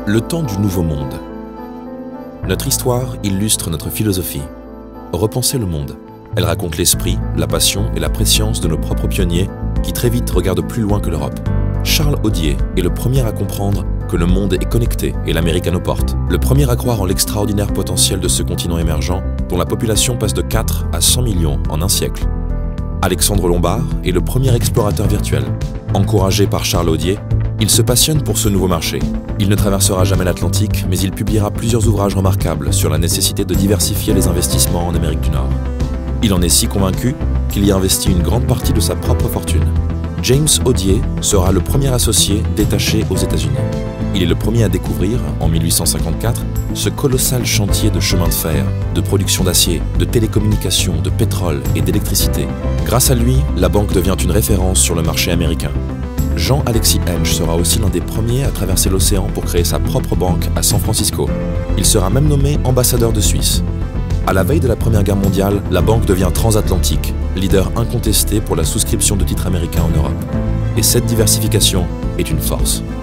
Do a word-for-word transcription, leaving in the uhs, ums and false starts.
Le temps du nouveau monde. Notre histoire illustre notre philosophie. Repenser le monde. Elle raconte l'esprit, la passion et la prescience de nos propres pionniers qui très vite regardent plus loin que l'Europe. Charles Odier est le premier à comprendre que le monde est connecté et l'Amérique à nos portes. Le premier à croire en l'extraordinaire potentiel de ce continent émergent dont la population passe de quatre à cent millions en un siècle. Alexandre Lombard est le premier explorateur virtuel. Encouragé par Charles Odier, il se passionne pour ce nouveau marché. Il ne traversera jamais l'Atlantique, mais il publiera plusieurs ouvrages remarquables sur la nécessité de diversifier les investissements en Amérique du Nord. Il en est si convaincu qu'il y investit une grande partie de sa propre fortune. James Odier sera le premier associé détaché aux États-Unis. Il est le premier à découvrir, en mille huit cent cinquante-quatre, ce colossal chantier de chemin de fer, de production d'acier, de télécommunications, de pétrole et d'électricité. Grâce à lui, la banque devient une référence sur le marché américain. Jean-Alexis Henge sera aussi l'un des premiers à traverser l'océan pour créer sa propre banque à San Francisco. Il sera même nommé ambassadeur de Suisse. À la veille de la Première Guerre mondiale, la banque devient transatlantique, leader incontesté pour la souscription de titres américains en Europe. Et cette diversification est une force.